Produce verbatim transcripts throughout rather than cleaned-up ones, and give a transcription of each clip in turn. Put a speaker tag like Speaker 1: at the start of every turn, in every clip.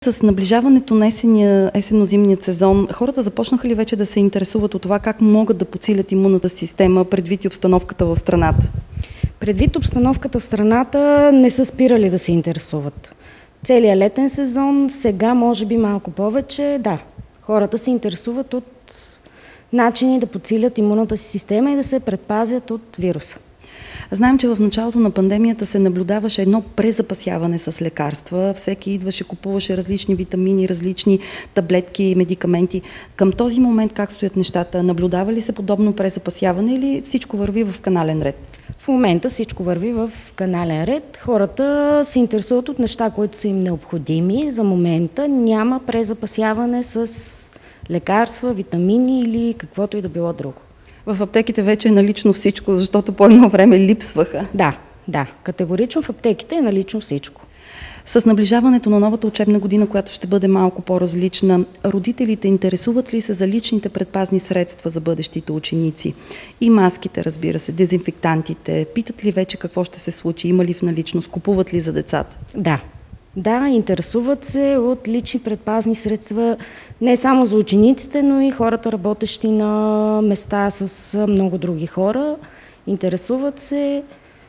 Speaker 1: С наближаването на есения, есенно-зимният сезон, хората започнаха ли вече да се интересуват от това как могат да подсилят имунната система предвид и обстановката в страната?
Speaker 2: Предвид обстановката в страната не са спирали да се интересуват. Целият летен сезон, сега може би малко повече, да. Хората се интересуват от начини да подсилят имунната си система и да се предпазят от вируса.
Speaker 1: Знаем, че в началото на пандемията се наблюдаваше едно презапасяване с лекарства. Всеки идваше, купуваше различни витамини, различни таблетки, медикаменти. Към този момент как стоят нещата? Наблюдава ли се подобно презапасяване или всичко върви в канален ред?
Speaker 2: В момента всичко върви в канален ред. Хората се интересуват от неща, които са им необходими. За момента няма презапасяване с лекарства, витамини или каквото и да било друго.
Speaker 1: В аптеките вече е налично всичко, защото по едно време липсваха.
Speaker 2: Да, да. Категорично в аптеките е налично всичко.
Speaker 1: С наближаването на новата учебна година, която ще бъде малко по-различна, родителите интересуват ли се за личните предпазни средства за бъдещите ученици? И маските, разбира се, дезинфектантите. Питат ли вече какво ще се случи? Има ли в наличност? Купуват ли за децата?
Speaker 2: Да. Да, интересуват се от лични предпазни средства не само за учениците, но и хората, работещи на места с много други хора. Интересуват се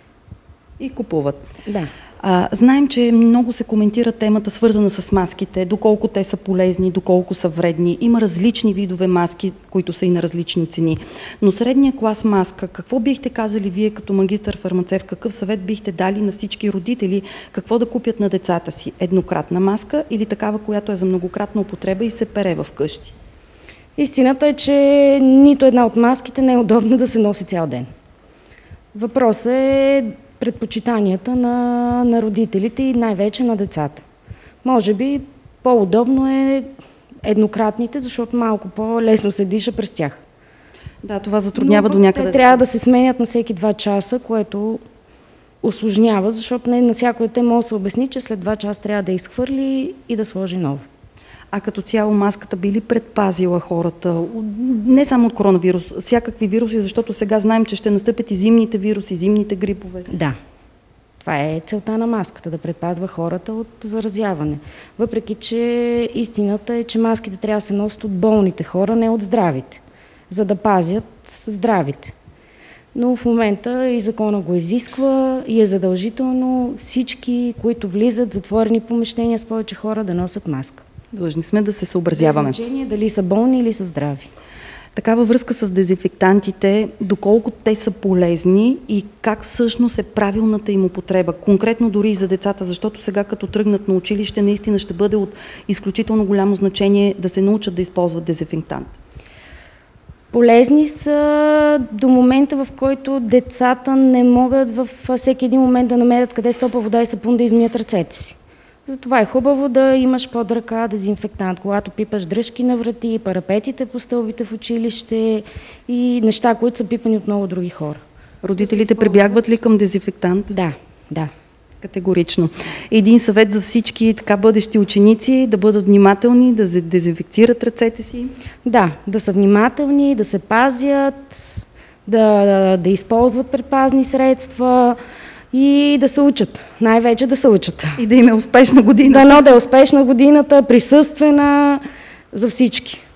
Speaker 1: и купуват.
Speaker 2: Да.
Speaker 1: А, знаем, че много се коментира темата, свързана с маските, доколко те са полезни, доколко са вредни. Има различни видове маски, които са и на различни цени. Но средния клас маска, какво бихте казали вие като магистър-фармацевт, какъв съвет бихте дали на всички родители, какво да купят на децата си? Еднократна маска или такава, която е за многократна употреба и се пере в къщи?
Speaker 2: Истината е, че нито една от маските не е удобна да се носи цял ден. Въпросът е предпочитанията на, на родителите и най-вече на децата. Може би по-удобно е еднократните, защото малко по-лесно се диша през тях.
Speaker 1: Да, това затруднява
Speaker 2: Но,
Speaker 1: до някъде.
Speaker 2: Те трябва да се сменят на всеки два часа, което усложнява, защото не на всяко дете може да се обясни, че след два часа трябва да изхвърли и да сложи ново.
Speaker 1: А като цяло маската би ли предпазила хората, не само от коронавирус, всякакви вируси, защото сега знаем, че ще настъпят и зимните вируси, зимните грипове?
Speaker 2: Да. Това е целта на маската, да предпазва хората от заразяване. Въпреки че истината е, че маските трябва да се носят от болните хора, не от здравите, за да пазят здравите. Но в момента и закона го изисква и е задължително всички, които влизат в затворени помещения с повече хора, да носят маска.
Speaker 1: Длъжни сме да се съобразяваме.
Speaker 2: Без значение дали са болни или са здрави.
Speaker 1: Такава връзка с дезинфектантите, доколко те са полезни и как всъщност е правилната им употреба, конкретно дори и за децата, защото сега като тръгнат на училище, наистина ще бъде от изключително голямо значение да се научат да използват дезинфектант.
Speaker 2: Полезни са до момента, в който децата не могат във всеки един момент да намерят къде с топла вода и сапун да измият ръцете си. Затова е хубаво да имаш под ръка дезинфектант, когато пипаш дръжки на врати, парапетите по стълбите в училище и неща, които са пипани от много други хора.
Speaker 1: Родителите прибягват ли към дезинфектант?
Speaker 2: Да, да.
Speaker 1: Категорично. Един съвет за всички така бъдещи ученици, да бъдат внимателни, да дезинфекцират ръцете си?
Speaker 2: Да, да са внимателни, да се пазят, да, да използват предпазни средства и да се учат. Най-вече да се учат.
Speaker 1: И да им е успешна година.
Speaker 2: Дано да е успешна годината, присъствена за всички.